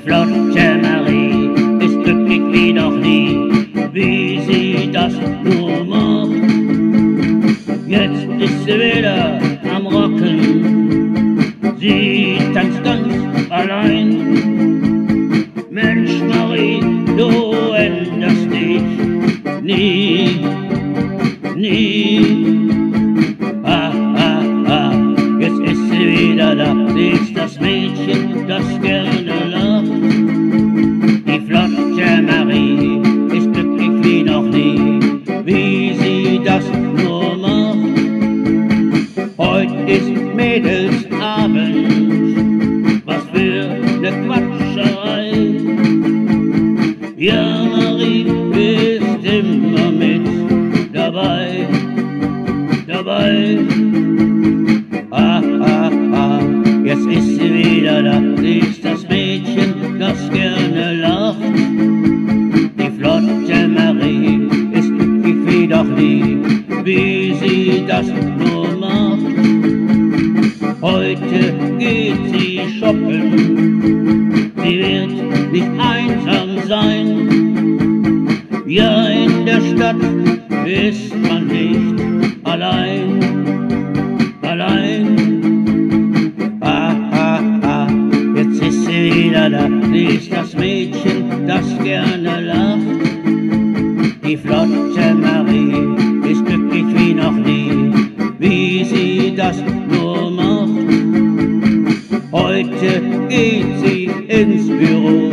flotte Marie ist glücklich wie noch nie, wie sie das nur macht. Jetzt ist sie wieder am Rocken, sie tanzt ganz allein. Mensch Marie, du änderst dich nie, nie. Jetzt ist sie wieder da, sie ist das Mädchen, das gerne lacht. Die flotte Marie ist glücklich wie noch nie, wie sie das nur macht. Heute ist Mädelsabend, was für ne Quatscherei. Ja, Marie ist immer mit dabei, dabei. Jetzt ist sie wieder da, sie ist das Mädchen, das gerne lacht. Die flotte Marie ist glücklich wie noch nie, wie sie das nur macht. Heute geht sie shoppen, sie wird nicht einsam sein. Ja, in der Stadt ist man nicht allein, allein. Jetzt ist sie wieder da, sie ist das Mädchen, das gerne lacht. Die flotte Marie ist glücklich wie noch nie, wie sie das nur macht. Heute geht sie ins Büro,